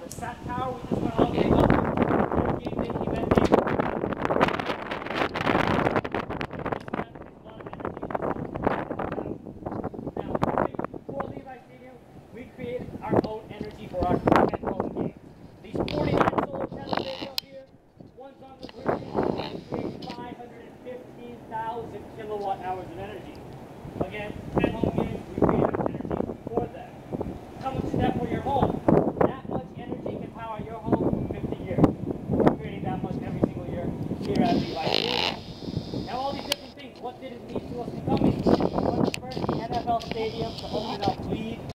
the SAT tower, we just went all the way up. Game day event day. Now, for Levi Stadium, we created our own energy for our event home game. These 49 solar panels they up here, one's on the grid, create 515,000 kilowatt hours of energy. Again, 10 home games, we create energy for them. Come a step for your home. That much energy can power your home for 50 years. We're creating that much every single year here at Levi Stadium. Now all these different things, what did it mean to us becoming one of the first NFL stadiums to open up